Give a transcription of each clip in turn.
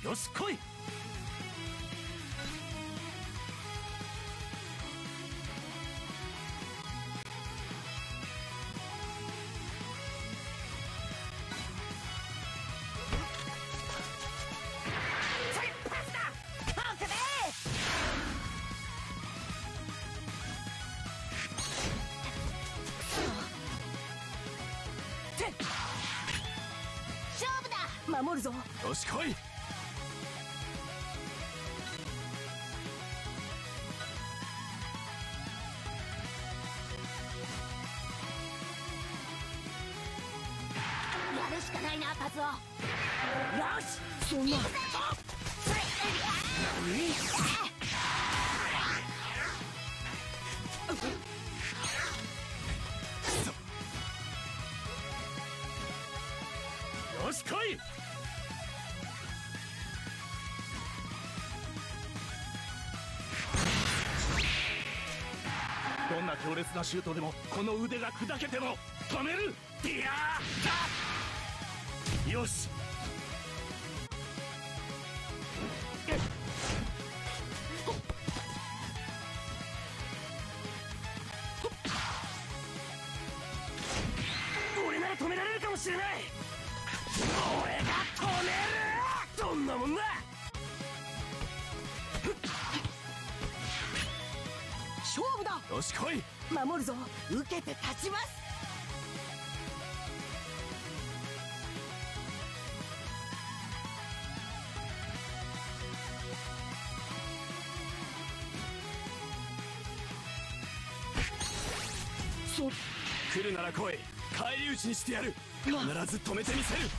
よし来い。 守るぞ。 よし来い。 やるしかないなカズオ。よし、そんな。 よし来い。どんな強烈なシュートでもこの腕が砕けても止める。ディアータ。よし。俺なら止められるかもしれない。俺が止める。どんなもんだ。 勝負だ。 よし来い。 守るぞ。受けて立ちます。 来るなら来い。返り討ちにしてやる。必ず止めてみせる。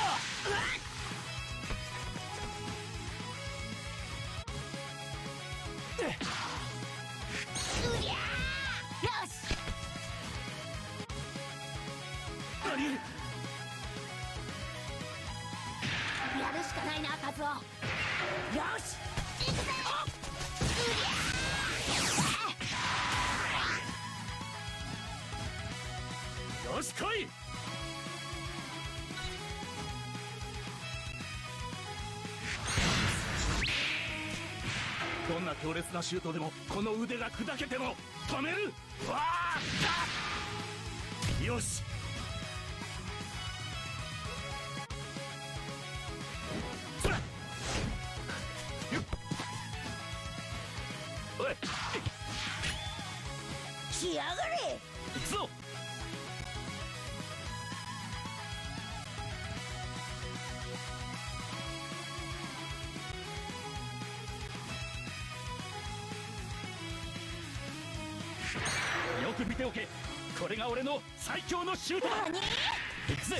うりゃー。よし。 何。 やるしかないなカズオ。よし、行くぜ。うりゃー。 よし来い。どんな強烈なシュートでもこの腕が砕けても止める。わあった。よし。それ。おい、 来やがれ。 行くぞ。よく見ておけ。これが俺の最強のシュートだ。 何。 行くぜ。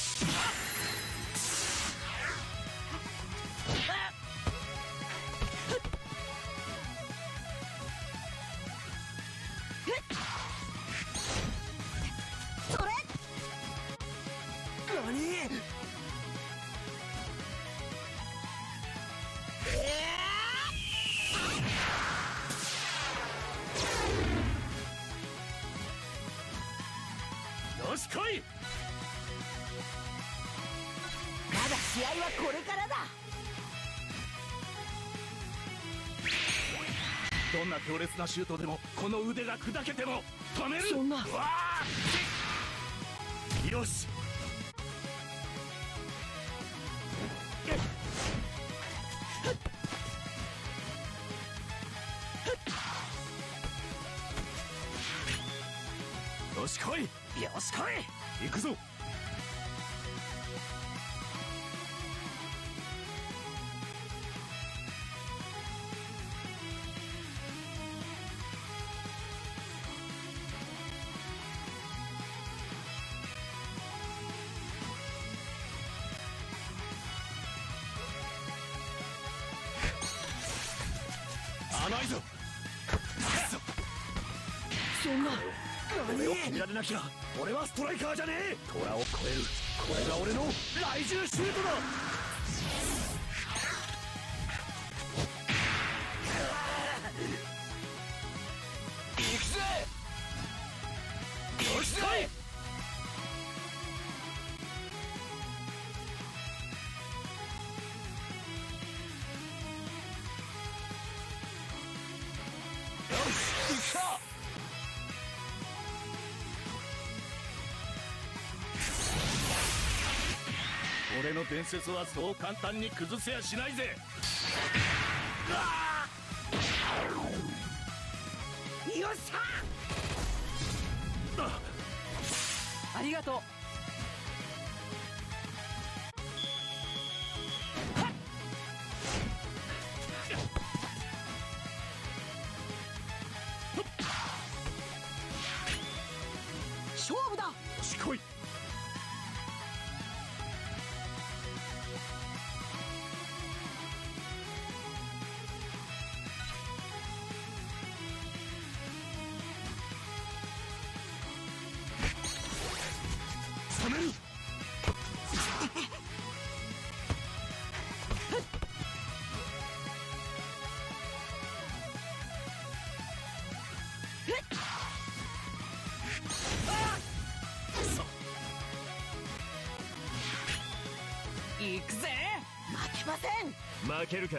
それ。 何。よし来い。 まだ試合はこれからだ。 どんな強烈なシュートでもこの腕が砕けても止める。 そんな。 わあ。よし。よし来い。よし来い。行くぞ。甘いぞ。 そんな。 俺を決められなきゃ俺はストライカーじゃねえ。虎を超える。これが俺の雷獣シュートだ。行くぜ。よし来い。 俺の伝説はそう簡単に崩せやしないぜ。 よっしゃ。ありがとう。勝負だ。 よし来い。冷める。 行くぜ。 負けません。 負けるか。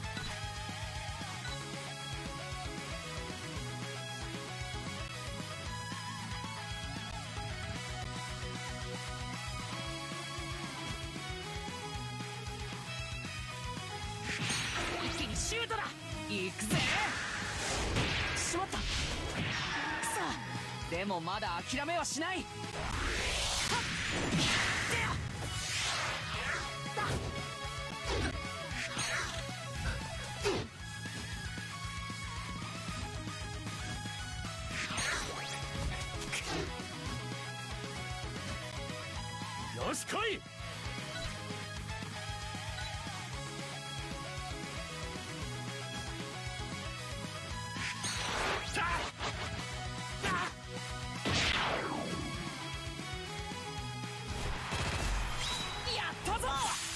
一気にシュートだ。行くぜ。しまった。くそ。でもまだ諦めはしない。はっ。でよ。 よし来い。 やったぞ。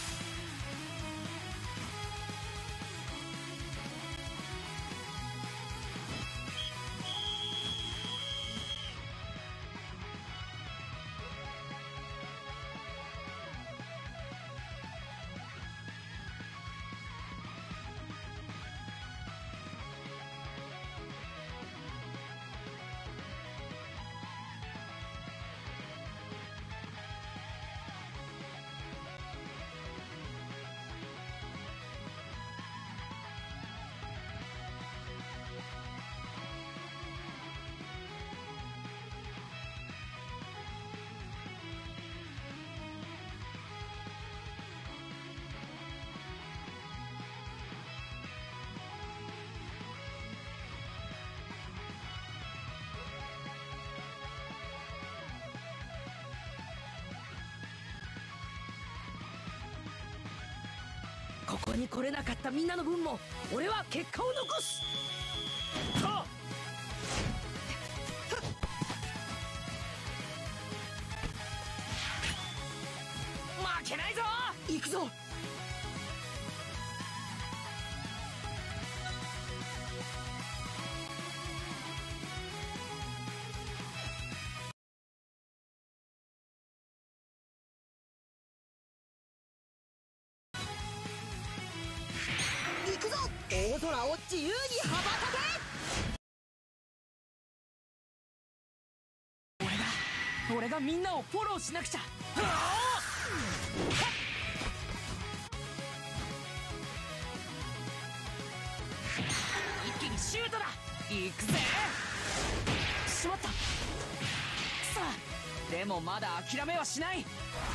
ここに来れなかったみんなの分も俺は結果を残す。はっ。負けないぞ。行くぞ。行くぞ。大空を自由に羽ばたけ。俺がみんなをフォローしなくちゃ。一気にシュートだ。行くぜ。しまった。さあでもまだ諦めはしない。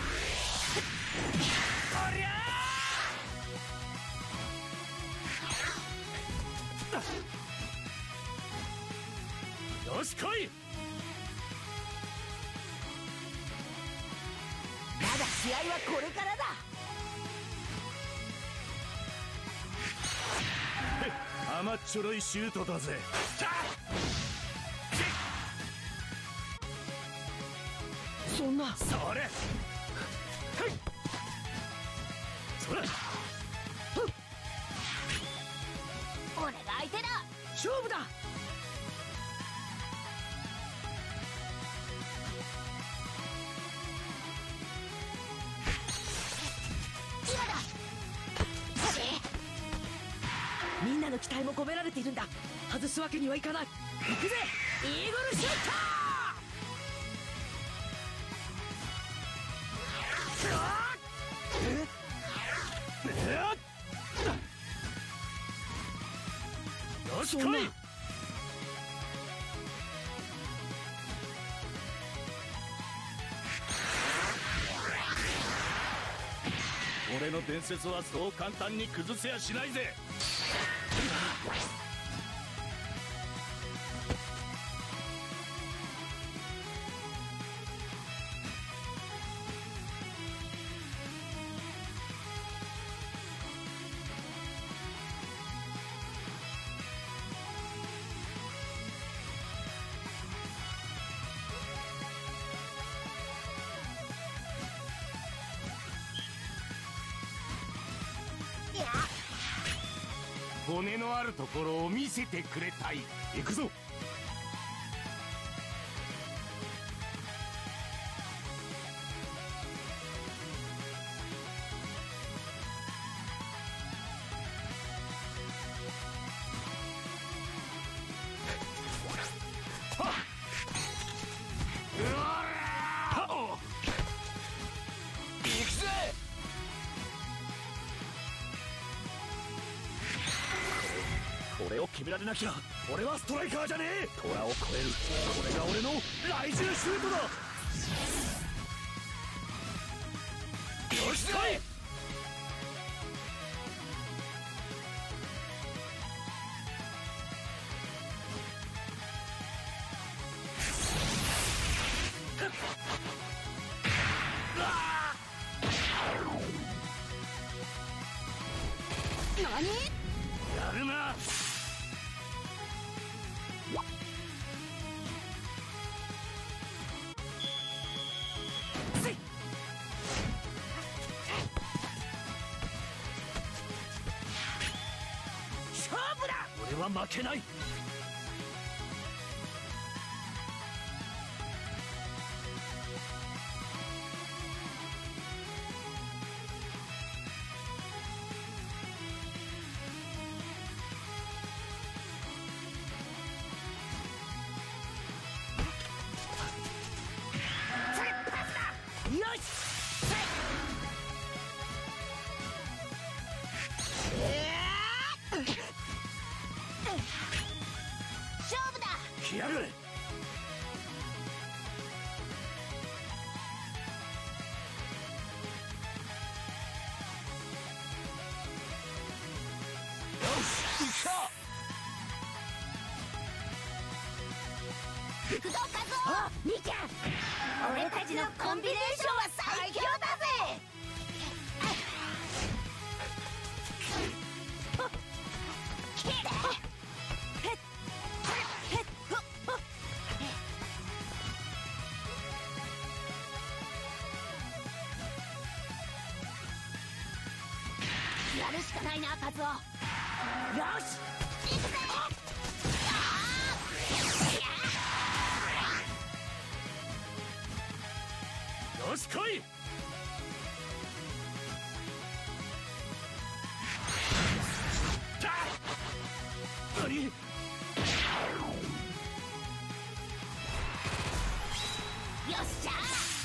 おりゃー。よし来い。 まだ試合はこれからだ。 甘っちょろいシュートだぜ。 そんな。 それ。はい。それ。 俺が相手だ。 勝負だ。 今だ。 みんなの期待も込められているんだ。外すわけにはいかない。行くぜ。イーグルシュート。 そんな。 俺の伝説はそう簡単に崩せやしないぜ。骨のあるところを見せてくれたい。行くぞ。これを決められなきゃ俺はストライカーじゃねえ。虎を超える、これが俺の雷獣シュートだ。よし来い。 何？ やるな。勝負だ。俺は負けない。よし。 勝負だ。 来やがれ。 行くぞカズオ。兄ちゃん、俺たちのコンビネーションは最強だぜ。やるしかないなカズオ。よし行くぜ。 よし来い。何？ よっしゃ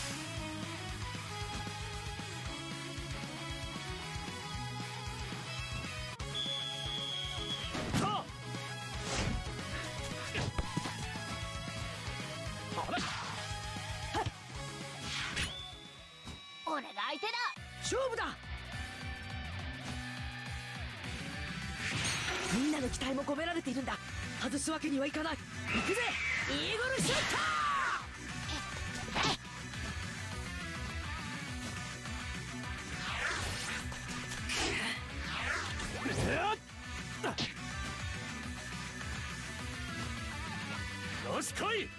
俺が相手だ。 勝負だ。みんなの期待も込められているんだ。外すわけにはいかない。行くぜイーグルシュート。 よし来い。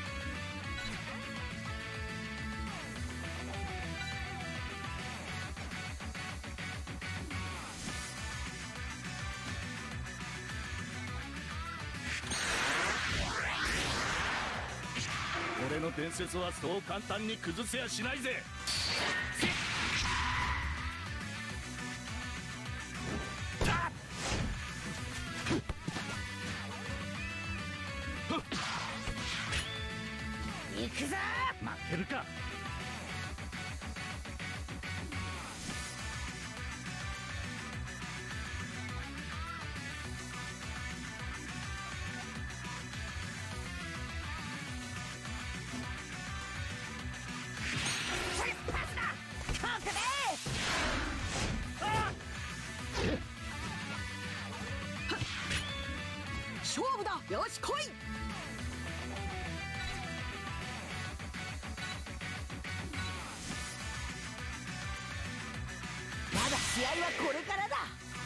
俺の伝説はそう簡単に崩せやしないぜ。 行くぞ。 負けるか。 試合はこれからだ。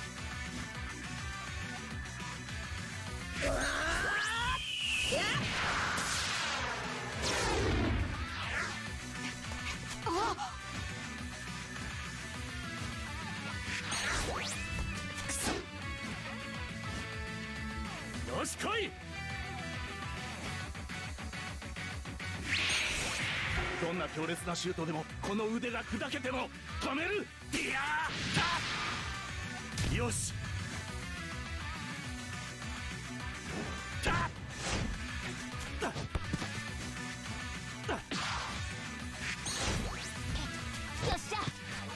よし来い。どんな強烈なシュートでもこの腕が砕けても止める。いやー、よし。 よっしゃ。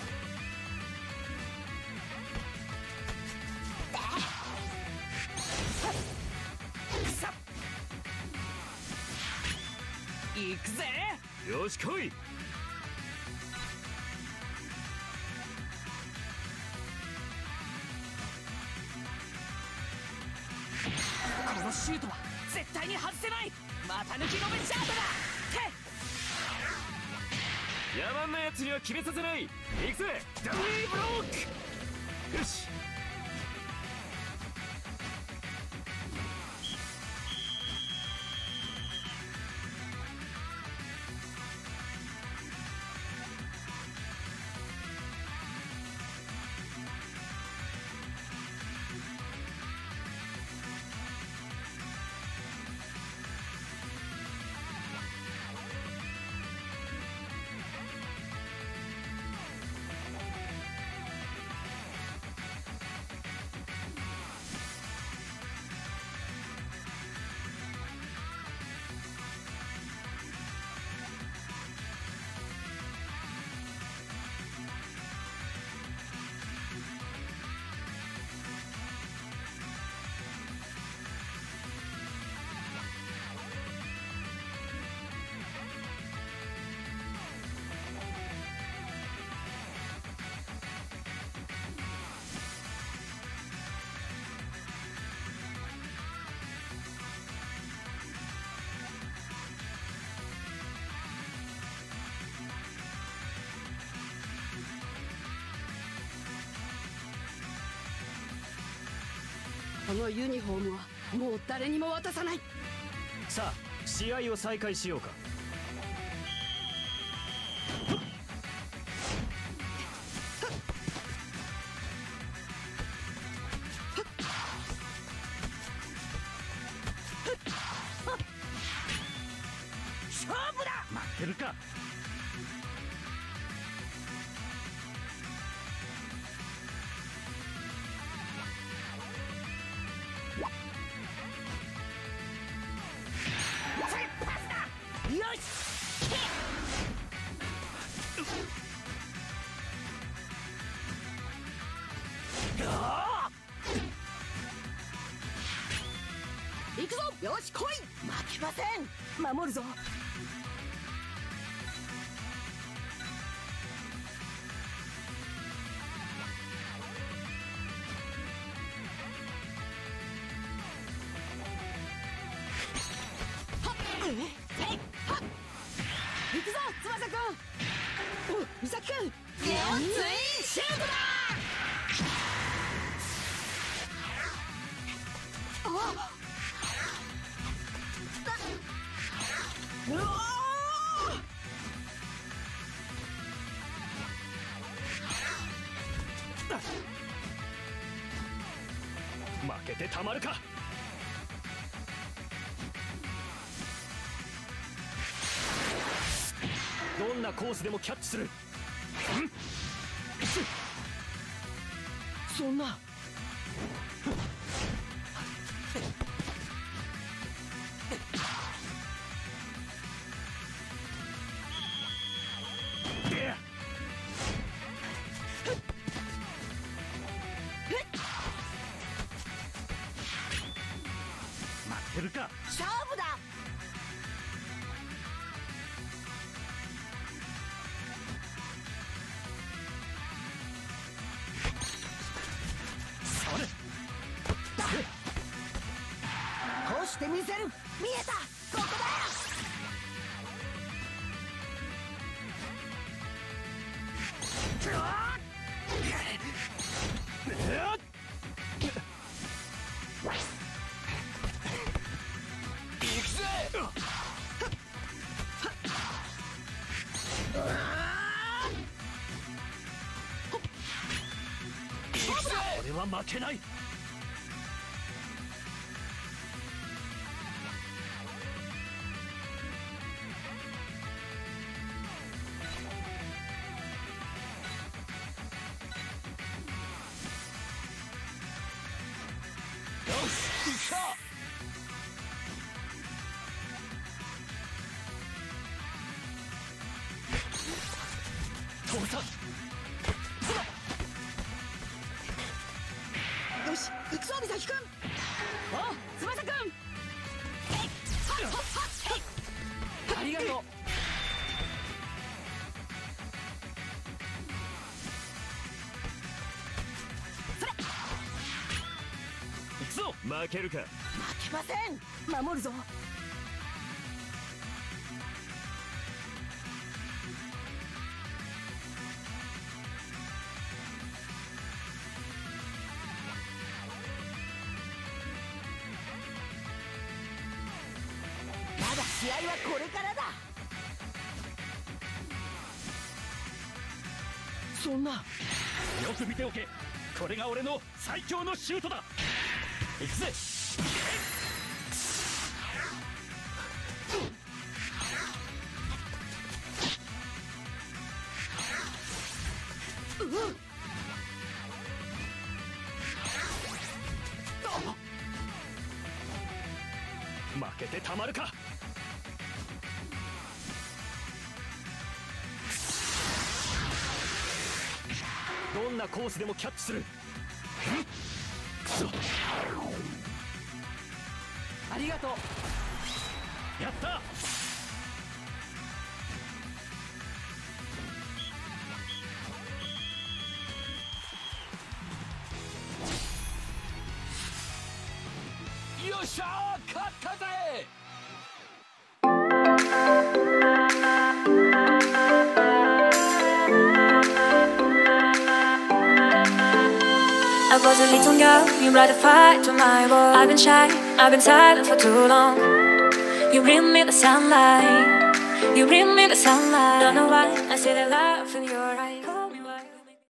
行くぜ。 よし来い。 このシュートは絶対に外せない。股抜きのめシャートだ。 野蛮なやつには決めさせない。行くぜ。ダウニーブロック。よし。 このユニフォームはもう誰にも渡さない。 さあ試合を再開しようか。 勝負だ。 待ってるか。 よし。行くぞ。よし来い。負けません。守るぞ。行くぞ翼くん。お美咲くん。ネオンツインシュートだ。あうわ負けてたまるか。どんなコースでもキャッチする。そんな。待ってるか。 勝負だ。 それ。 こうしてみせる。見えた。ここだ。 俺は負けない。よし、行くか。父さん、 よし行くぞ美咲くん。 お翼くん、ありがとう。 行くぞ。負けるか。 負けません。守るぞ。まだ試合はこれからだ。 そんな。よく見ておけ。これが俺の最強のシュートだ。行くぜ。負けてたまるか。どんなコースでもキャッチする。くそ。 ありがとう。 やった。よっしゃー、勝ったぜ。 I was a little girl, you brought a fight to my world. I've been shy, I've been silent for too long. You bring me the sunlight, you bring me the sunlight. Don't know why, I see the love in your eyes.